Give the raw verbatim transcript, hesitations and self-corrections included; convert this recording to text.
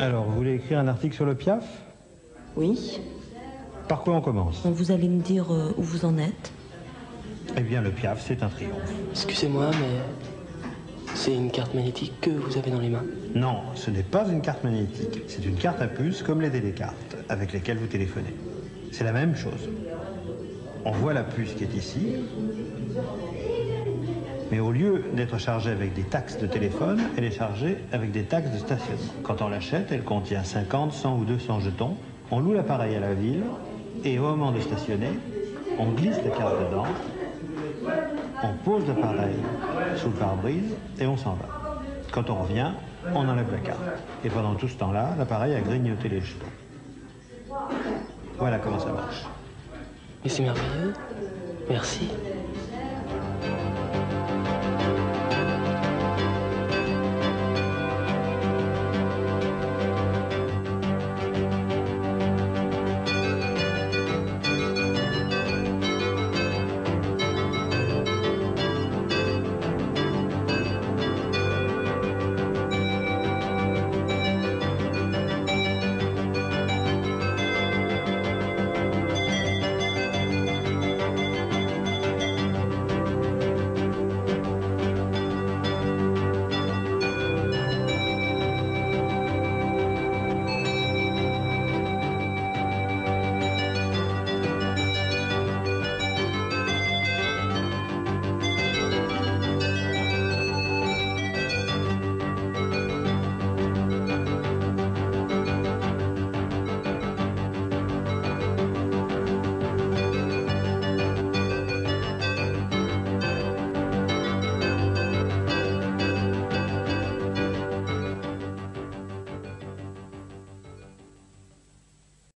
Alors, vous voulez écrire un article sur le Piaf? Oui. Par quoi on commence? Vous allez me dire euh, où vous en êtes. Eh bien, le Piaf, c'est un triomphe. Excusez-moi, mais c'est une carte magnétique que vous avez dans les mains? Non, ce n'est pas une carte magnétique. C'est une carte à puce comme les télécartes avec lesquelles vous téléphonez. C'est la même chose. On voit la puce qui est ici. Mais au lieu d'être chargée avec des taxes de téléphone, elle est chargée avec des taxes de stationnement. Quand on l'achète, elle contient cinquante, cent ou deux cents jetons. On loue l'appareil à la ville et au moment de stationner, on glisse la carte dedans, on pose l'appareil sous le pare-brise et on s'en va. Quand on revient, on enlève la carte. Et pendant tout ce temps-là, l'appareil a grignoté les jetons. Voilà comment ça marche. Mais c'est merveilleux. Merci.